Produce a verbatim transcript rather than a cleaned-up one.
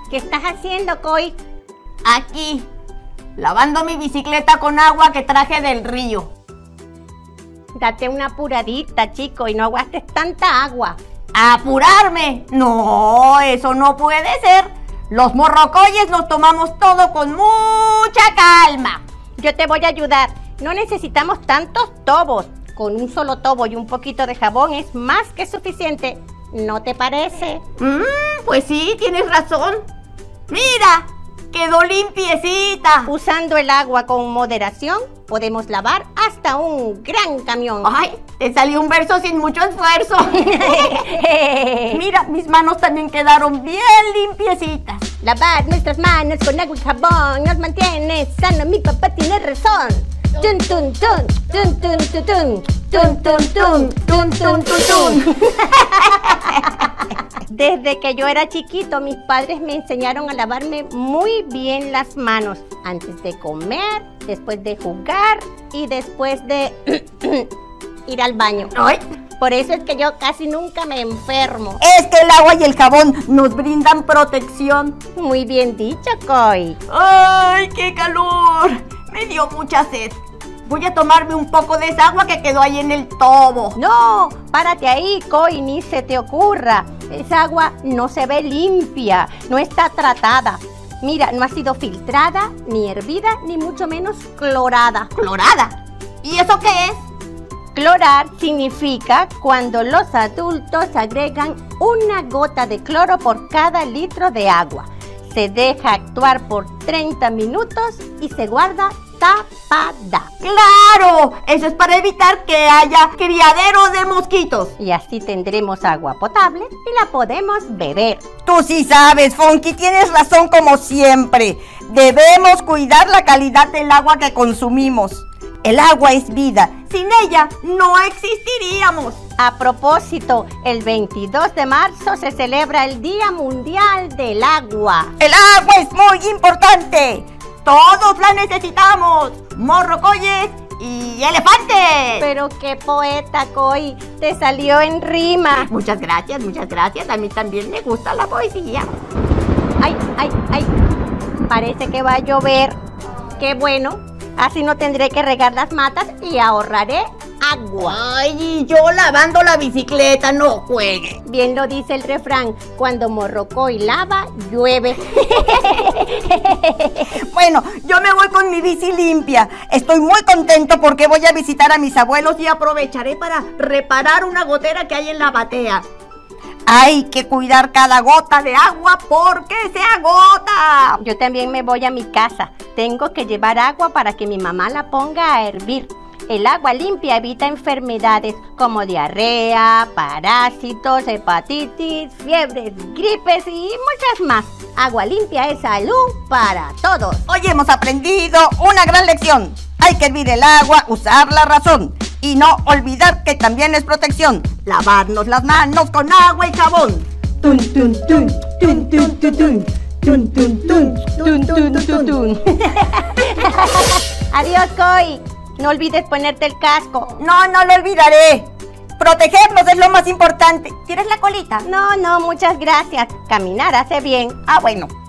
¿Qué estás haciendo, Koi? Aquí, lavando mi bicicleta con agua que traje del río. Date una apuradita, chico, y no aguantes tanta agua. ¿Apurarme? No, eso no puede ser. Los morrocoyes nos tomamos todo con mucha calma. Yo te voy a ayudar. No necesitamos tantos tobos. Con un solo tobo y un poquito de jabón es más que suficiente. ¿No te parece? Mm, pues sí, tienes razón. Mira, quedó limpiecita. Usando el agua con moderación, podemos lavar hasta un gran camión. Ay, te salió un verso sin mucho esfuerzo. Mira, mis manos también quedaron bien limpiecitas. Lavar nuestras manos con agua y jabón nos mantiene sano. Mi papá tiene razón. Tun tun tun, tun tun tun tun, tun tun tun, tun tun tun tun. Desde que yo era chiquito, mis padres me enseñaron a lavarme muy bien las manos. Antes de comer, después de jugar y después de ir al baño. Ay. Por eso es que yo casi nunca me enfermo. Es que el agua y el jabón nos brindan protección. Muy bien dicho, Koi. ¡Ay, qué calor! Me dio mucha sed. Voy a tomarme un poco de esa agua que quedó ahí en el tobo. No, párate ahí, Koi, ni se te ocurra. Esa agua no se ve limpia, no está tratada. Mira, no ha sido filtrada, ni hervida, ni mucho menos clorada. ¿Clorada? ¿Y eso qué es? Clorar significa cuando los adultos agregan una gota de cloro por cada litro de agua. Se deja actuar por treinta minutos y se guarda tapada. ¡Claro! Eso es para evitar que haya criadero de mosquitos. Y así tendremos agua potable y la podemos beber. Tú sí sabes, Funky, tienes razón como siempre. Debemos cuidar la calidad del agua que consumimos. El agua es vida. Sin ella no existiríamos. A propósito, el veintidós de marzo se celebra el Día Mundial del Agua. El agua es muy importante. Todos la necesitamos. Morrocoyes y elefantes. Pero qué poeta, Koi, te salió en rima. Muchas gracias, muchas gracias. A mí también me gusta la poesía. Ay, ay, ay. Parece que va a llover. Qué bueno. Así no tendré que regar las matas y ahorraré agua. Ay, yo lavando la bicicleta, no juegue. Bien lo dice el refrán, cuando Morrocoy lava, llueve. Bueno, yo me voy con mi bici limpia. Estoy muy contento porque voy a visitar a mis abuelos y aprovecharé para reparar una gotera que hay en la batea. Hay que cuidar cada gota de agua porque se agota. Yo también me voy a mi casa. Tengo que llevar agua para que mi mamá la ponga a hervir. El agua limpia evita enfermedades como diarrea, parásitos, hepatitis, fiebres, gripes y muchas más. Agua limpia es salud para todos. Hoy hemos aprendido una gran lección. Hay que hervir el agua, usar la razón. Y no olvidar que también es protección. Lavarnos las manos con agua y jabón. Tun, tun, tun, tun, tun, tun, tun. Tun, tun, tun, tun, tun, tun, tun. Adiós, Koi. No olvides ponerte el casco. No, no lo olvidaré. Protegernos es lo más importante. ¿Quieres la colita? No, no, muchas gracias. Caminar hace bien. Ah, bueno.